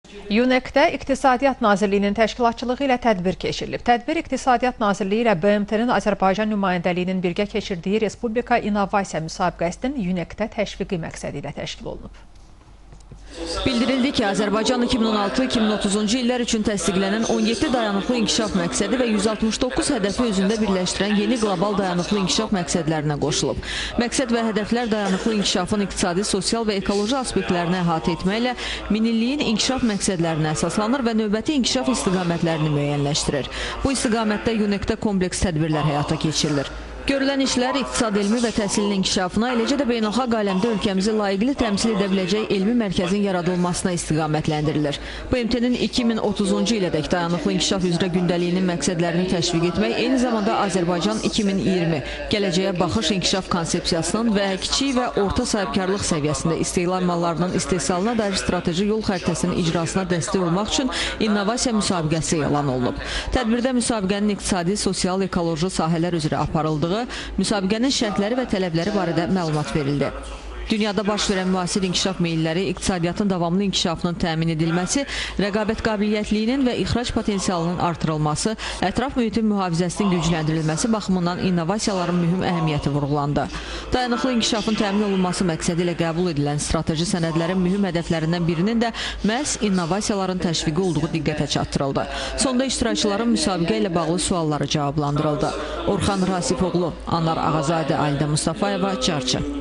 UNEC-də İqtisadiyyat Nazirliyinin təşkilatçılığı ilə tədbir keçirilib. Tədbir İqtisadiyyat Nazirliyi ilə BMT-nin Azərbaycan nümayəndəliyinin birgə keçirdiyi Respublika İnnovasiya müsabiqəsinin UNEC-də təşviqi məqsədi ilə təşkil olunub. Bildirildi ki, Azərbaycan 2016-2030-cu illər üçün təsdiqlənən 17 dayanıqlı inkişaf məqsədi və 169 hədəfi özündə birləşdirən yeni qlobal dayanıqlı inkişaf məqsədlərinə qoşulub. Məqsəd və hədəflər dayanıqlı inkişafın iqtisadi, sosial və ekoloji aspektlərini əhatə etməklə minilliyin inkişaf məqsədlərinə əsaslanır və növbəti inkişaf istiqamətlərini müəyyənləşdirir. Bu istiqamətdə UNEC-də kompleks tədbirlər həyata keçirilir. Görülən işlər iqtisad elmi və təhsilin inkişafına, eləcə də beynəlxalq aləmdə ölkəmizi layiqli təmsil edə biləcək elmi mərkəzin yaradılmasına istiqamətlendirilir. BMT-nin 2030-cu ilədək dayanıqlı inkişaf üzrə gündəliyinin məqsədlərini təşviq etmək, eyni zamanda Azərbaycan 2020 gələcəyə baxış inkişaf konsepsiyasının və kiçik və orta sahibkarlıq səviyyəsində istehlal mallarının istehsalına dair strateji yol xəritəsinin icrasına dəstək olmaq üçün innovasiya müsabiqəsi elan olunub. Tədbirdə müsabiqənin iqtisadi, sosial, ekoloji sahələr üzrə aparıldığı, müsabiqənin şərtləri və tələbləri barədə məlumat verildi. Dünyada baş verən müasir inkişaf meyilləri, iqtisadiyyatın davamlı inkişafının təmin edilməsi, rəqabət qabiliyyətliyinin və ixrac potensialının artırılması, ətraf mühitin mühafizəsinin gücləndirilməsi baxımından innovasiyaların mühüm əhəmiyyəti vurğulandı. Dayanıqlı inkişafın təmin olunması məqsədi ilə qəbul edilən strateji sənədlərin mühüm hədəflərindən birinin də məhz innovasiyaların təşviqi olduğu diqqətə çatdırıldı. Sonda iştirakçıların müsabiqə ilə bağlı sualları cavablandırıldı. Orxan Rasifoğlu, Anar Ağazadə, Alidə Mustafayeva, Çarçı.